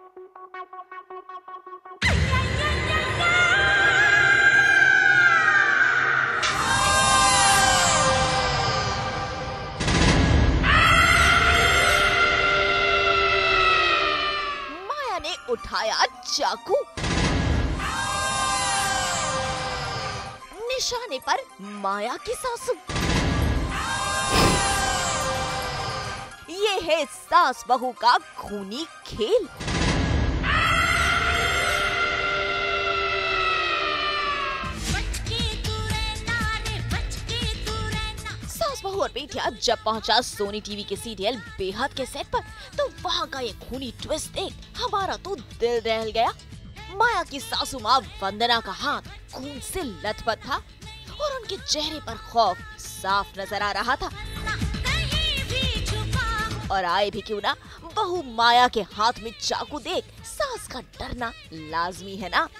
माया ने उठाया चाकू, निशाने पर माया की सासू। ये है सास बहू का खूनी खेल। सास बहू और बेटिया जब पहुंचा सोनी टीवी के सीरियल बेहद के सेट पर, तो वहाँ का ये खूनी ट्विस्ट देख हमारा तो दिल दहल गया। माया की सासू माँ वंदना का हाथ खून से लथपथ था और उनके चेहरे पर खौफ साफ नजर आ रहा था। और आए भी क्यों ना, बहू माया के हाथ में चाकू देख सास का डरना लाजमी है ना।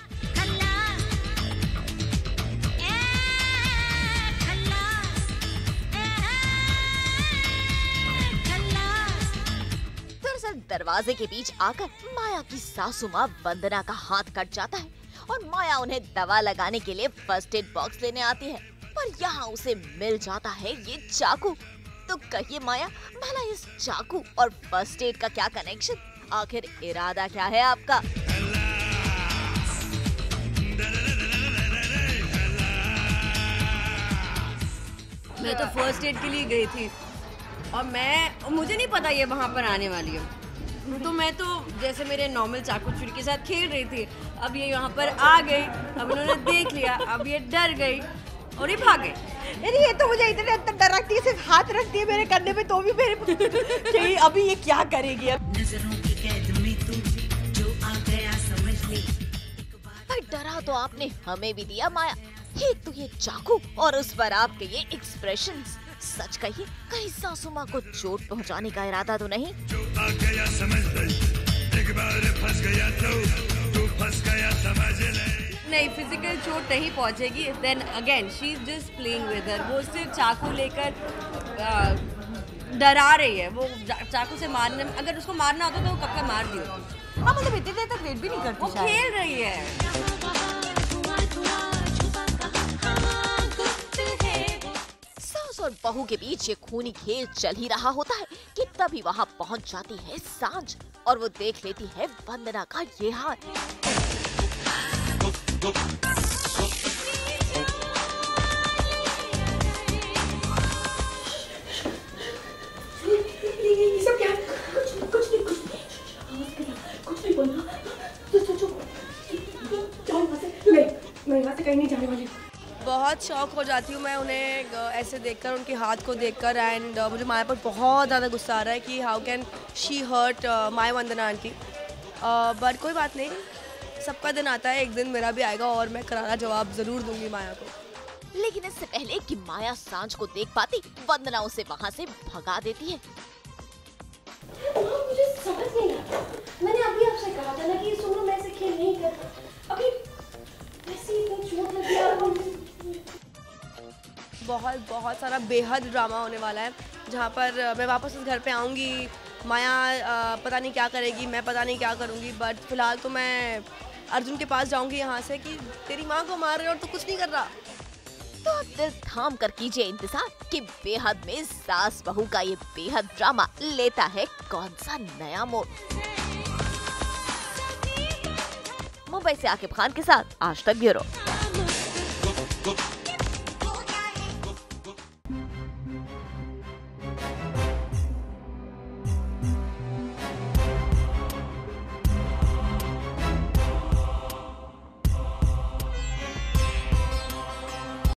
दरअसल दरवाजे के बीच आकर माया की सासू माँ वंदना का हाथ कट जाता है और माया उन्हें दवा लगाने के लिए फर्स्ट एड बॉक्स लेने आती है, पर यहाँ उसे मिल जाता है ये चाकू। तो कहिए माया, भला इस चाकू और फर्स्ट एड का क्या कनेक्शन? आखिर इरादा क्या है आपका? मैं तो फर्स्ट एड के लिए गई थी और मुझे नहीं पता ये वहाँ पर आने वाली है, तो मैं तो जैसे मेरे नॉर्मल चाकू छुरी के साथ खेल रही थी। अब ये यहाँ पर आ गई, अब इन्होंने देख लिया, अब ये डर गई और ये भागे। अरे ये तो मुझे इतने अंदर डर रखती है, सिर्फ हाथ रखती है मेरे कंधे पे तो भी मेरे अभी ये क्या करेगी अब? भाई डरा तो आपने हमें भी दिया माया, एक तो ये चाकू और उस पर आपके ये एक्सप्रेशंस। सच कहिए, कहीं सासू माँ को चोट पहुँचाने का इरादा तो नहीं? जो आ गया समझ ले, एक बार फंस गया तो फंस गया समझ ले। नहीं, फिजिकल चोट नहीं पहुंचेगी। Then again she is just playing with her. वो सिर्फ चाकू लेकर डरा रही है। वो चाकू से मारने, अगर उसको मारना होता तो वो कब का मार दी होती। हाँ मतलब इतनी देर तक वेट भी नहीं करती, वो खेल रही है। सास और बहू के बीच ये खूनी खेल चल ही रहा होता है कि तभी वहाँ पहुँच जाती है सांझ और वो देख लेती है वंदना का ये हाथ। मैं यहाँ से कहीं नहीं जाने वाली। बहुत शौक हो जाती हूँ मैं उन्हें ऐसे देखकर, उनके हाथ को देखकर। एंड मुझे माया पर बहुत ज़्यादा गुस्सा आ रहा है कि how can she hurt my Vandana aunty. But कोई बात नहीं, सबका दिन आता है, एक दिन मेरा भी आएगा और मैं करारा जवाब ज़रूर दूंगी माया को। लेकिन इससे पहले कि माया सांझ को देख पाती, वंदना उसे वहाँ से भगा देती है। मुझे समझ नहीं आता, मैंने अभी आपसे कहा था ना कि सुनो मैं ऐसे खेल नहीं करता। अभी ऐसी इतना चोट लगी है। बहुत सारा बेहद ड्रामा होने वाला है, जहाँ पर मैं वापस इस घर पे आऊँगी। माया पता नहीं क्या करेगी, मैं पता नहीं क्या करूँगी। बट फिलहाल तो मैं अर्जुन के पास जाऊँगी यहाँ से कि तेरी माँ को मार रहे और तू कुछ नहीं कर रहा। तो अब दिल थाम कर कीजिए इंतजार कि बेहद में सास बहू का ये बेहद ड्रामा लेता है कौन सा नया मोड़। मुंबई से आकिब खान के साथ आज तक ब्यूरो।